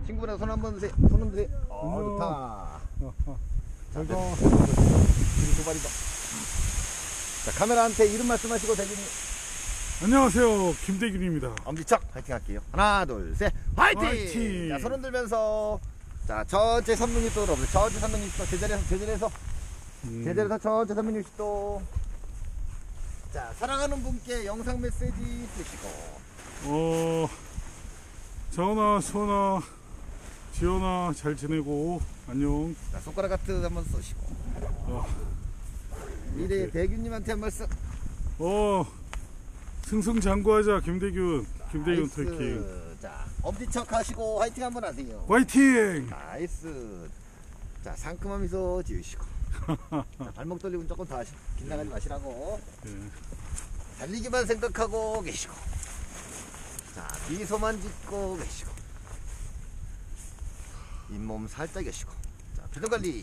친구분하고 손 한번 드세요. 손 흔드세요. 좋다. 자, 두 발이 더. 자, 카메라한테 이름 말씀하시고 대기님. 안녕하세요, 김대균입니다. 엄지척 화이팅 할게요. 하나 둘 셋 화이팅! 화이팅! 자, 손 흔들면서 자 천천히 360도 여러분 천천히 360도 제자리에서 천천히 360도. 자, 사랑하는 분께 영상 메시지 쓰시고 정원아, 수원아, 지원아, 잘 지내고 안녕. 자, 손가락 하트 한번 쏘시고 미래 대균님한테 한 말씀. 승승장구하자. 김대균 나이스. 토이킹. 자, 엄지척 하시고 화이팅 한번 하세요. 화이팅! 나이스. 자, 상큼한 미소 지으시고 자, 발목 돌리고 조금 더 하시고 긴장하지 마시라고. 달리기만 생각하고 계시고 자, 미소만 짓고 계시고 잇몸 살짝 계시고 자, 표정관리.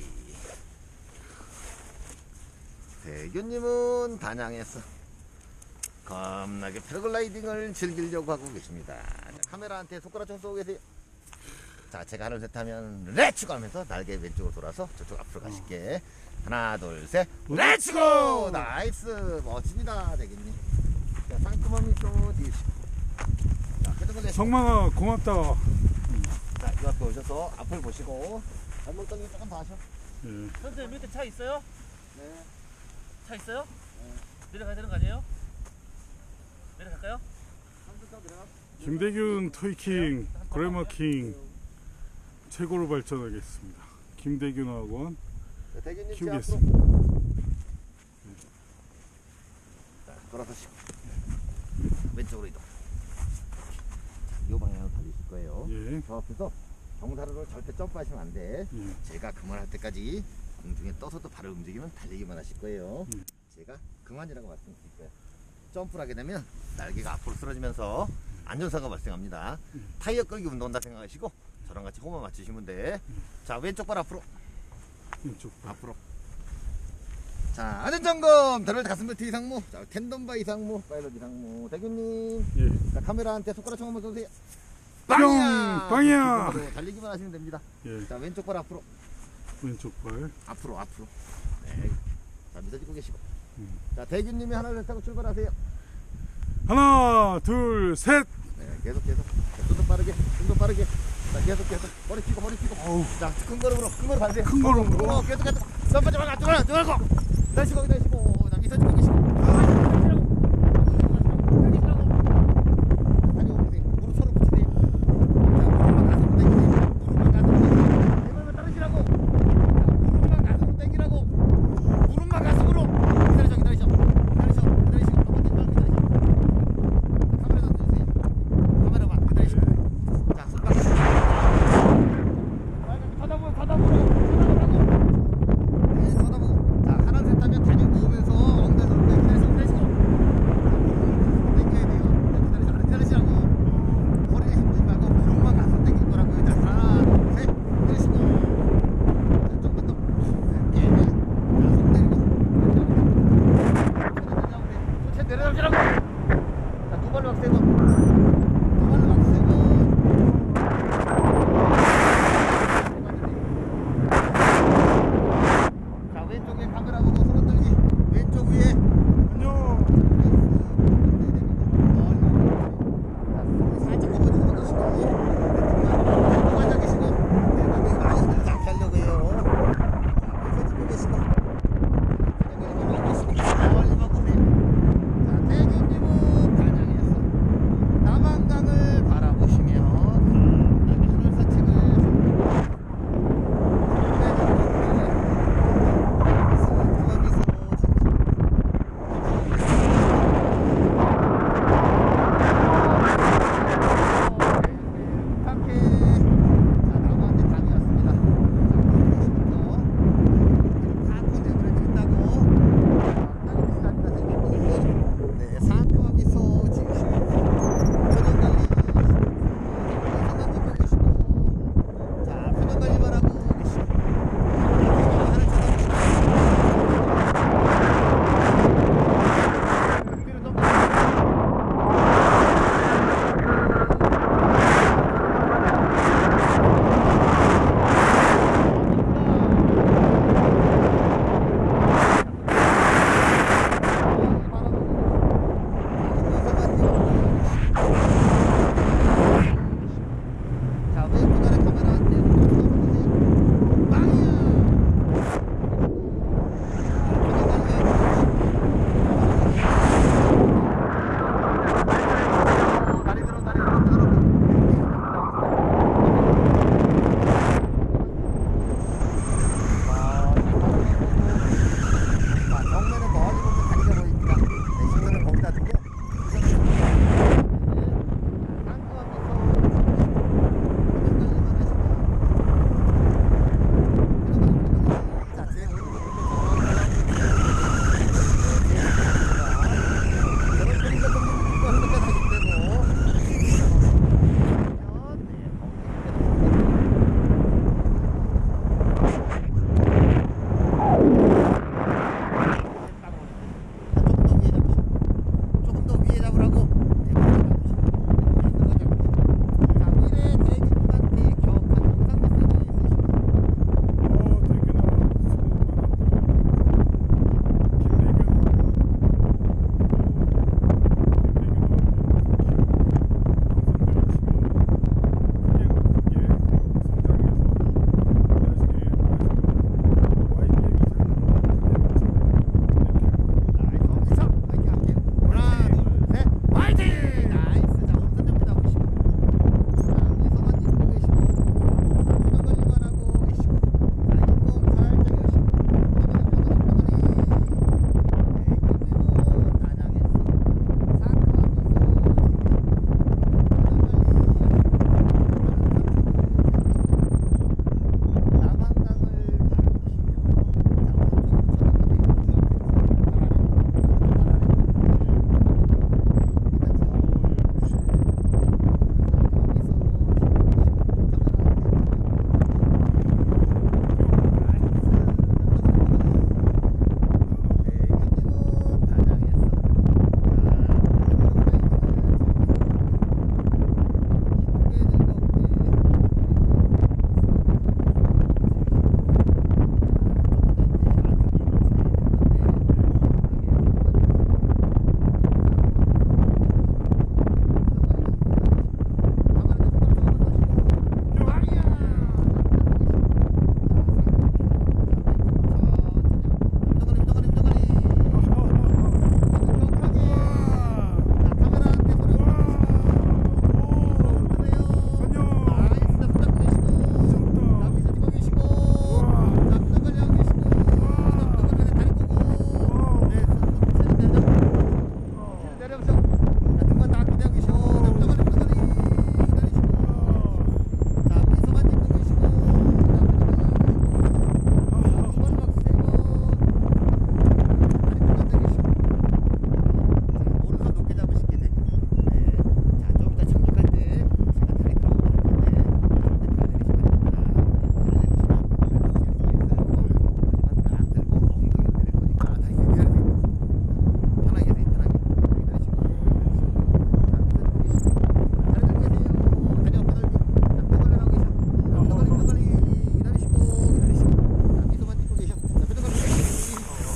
대균님은 단양에서 겁나게 패러글라이딩을 즐기려고 하고 계십니다. 자, 카메라한테 손가락 좀 쏘고 계세요. 자, 제가 하늘 셋 하면 렛츠고 하면서 날개 왼쪽으로 돌아서 저쪽 앞으로 가실게. 하나 둘 셋 렛츠고! 나이스. 멋집니다 대균님. 자, 상큼한 미소 지으시고 자, 패러글라이딩. 성만아, 고맙다. 자, 이 앞에 오셔서 앞을 보시고 발목 당기기 조금 더 하셔. 선생님 밑에 차 있어요? 네. 차 있어요? 내려가야 되는 거 아니에요? 내려갈까요? 김대균 토이킹, 그래마킹 최고로 발전하겠습니다. 김대균 학원 자, 대균님 제 키우겠습니다. 앞으로. 자, 돌아서시고 왼쪽으로 이동. 이 방향으로 달리실 거예요. 예. 저 앞에서 경사로를 절대 점프하시면 안 돼. 제가 그만할 때까지 공중에 떠서도 발을 움직이면 달리기만 하실 거예요. 제가 그만이라고 말씀드릴 거예요. 점프를 하게 되면 날개가 앞으로 쓰러지면서 안전사고가 발생합니다. 타이어 끌기 운동한다 생각하시고 저랑 같이 호흡만 맞추시면 돼. 자, 왼쪽 발 앞으로. 왼쪽 발. 앞으로. 자, 안전점검. 다룰 가슴벨트 이상무. 자, 텐덤바 이상무. 파일럿 이상무. 대균님. 예. 자, 카메라한테 손가락 총 한번 쏘세요. 빵이야! 빵이야! 달리기만 하시면 됩니다. 예. 자, 왼쪽 발 앞으로. 왼쪽 발. 앞으로. 네. 자, 미소 짓고 계시고. 자, 대균님이 하나 둘 셋 하고 출발하세요. 하나, 둘, 셋. 네, 계속. 자, 좀 더 빠르게. 자, 계속. 머리 펴고. 자, 큰 걸음으로 반대. 큰 걸음으로. 계속. 점프하지 말고. 기다리시고. 자, 미소 짓고 계시고. 다리 오르세요. 무릎 서로 붙이세요. 자, 무릎만 가슴으로 당기세요. 무릎만 가슴으로 당기라고. 무릎만 가슴으로. 기다리셔. 카메라 던져주세요. 카메라만 기다리시고. 자, 손가락. 쳐다보고. 네, 쳐다보고. 자, 하나 셋 하면 다리 모으면서 엉덩이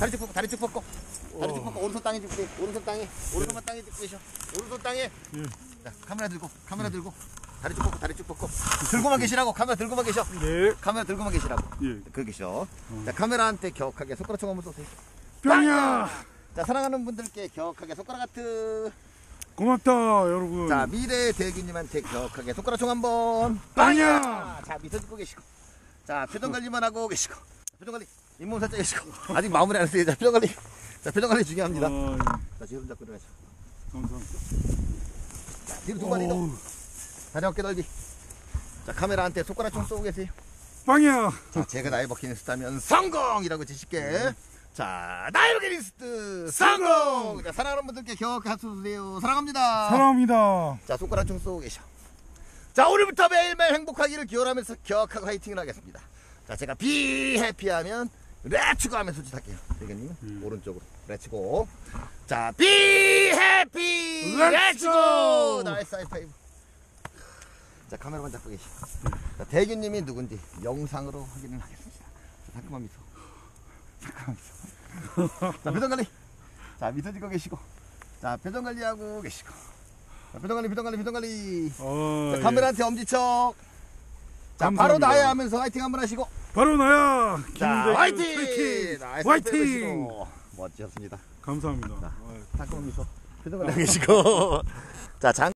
다리 쭉 뻗고, 다리 쭉 뻗고. 다리 쭉 뻗고, 오른손 땅에 짚고, 오른손 땅에, 오른손만 땅에 짚고 계셔. 오른손 땅에. 예. 자, 카메라 들고. 다리 쭉 뻗고, 다리 쭉 뻗고. 들고만 계시라고, 카메라 들고만 계셔. 네. 카메라 들고만 계시라고. 예. 그러고 계셔. 자, 카메라한테 격하게 손가락 총 한번 쏘세요. 뿅이야. 자, 사랑하는 분들께 격하게 손가락 하트. 고맙다, 여러분. 자, 미래 대기님한테 격하게 손가락 총 한번. 빵이야. 자, 밑에 짚고 계시고. 자, 표정 관리만 하고 계시고. 표정 관리. 잇몸 살짝 계시고. 아직 마무리 안 했어요. 자, 표정 관리. 자, 표정 관리 중요합니다. 아, 자, 지금 잡고 들어가시고. 감사합니다. 자, 뒤로 두 발이 더. 어우, 다리 어깨 넓이. 자, 카메라한테 손가락 총 쏘고 계세요. 빵이야. 자, 제가 나의 버킷리스트하면 성공이라고 지실게. 자, 나의 버킷리스트 성공. 자, 사랑하는 분들께 격하게 박수 주세요. 사랑합니다. 사랑합니다. 자, 손가락 좀 쏘고 계셔. 자, 오늘부터 매일매일 행복하기를 기원하면서 격하고 화이팅을 하겠습니다. 자, 제가 비 해피하면 레츠고 하면서 소짓할게요. 대견님 오른쪽으로 레츠고. 자, 비 해피 레츠고. 나이스 하이파이브. 자, 카메라만 잡고 계시오. 자, 대균님이 누군지 영상으로 확인을 하겠습니다. 자, 상큼한 미소. 상큼한 미소. 자, 표정 관리. 자, 미소 짓고 계시고. 자, 표정 관리하고 계시고. 자, 표정 관리. 어, 자, 예. 카메라한테 엄지척. 자, 감사합니다. 바로 나야 하면서 화이팅 한번 하시고. 바로 나야. 자, 김대균 화이팅! 트래킹. 나이스 화이팅! 해주시고. 멋지셨습니다. 감사합니다. 상큼한 미소. 표정 관리 하고 계시고. 자,